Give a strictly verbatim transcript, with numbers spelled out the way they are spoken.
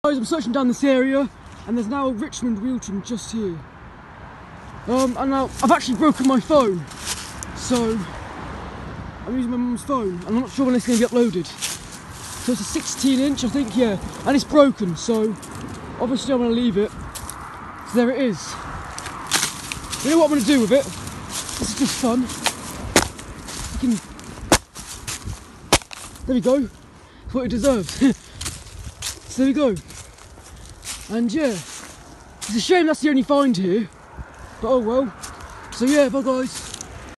Guys, I'm searching down this area and there's now a Richmond wheel trim just here. Um, and now I've actually broken my phone, so I'm using my mum's phone and I'm not sure when it's going to be uploaded. So it's a sixteen inch, I think, yeah, and it's broken, so obviously I'm going to leave it. So there it is. You know what I'm going to do with it? This is just fun. You can... There we go. That's what it deserves. So there we go. And yeah, it's a shame that's the only find here. But oh well. So yeah, bye guys.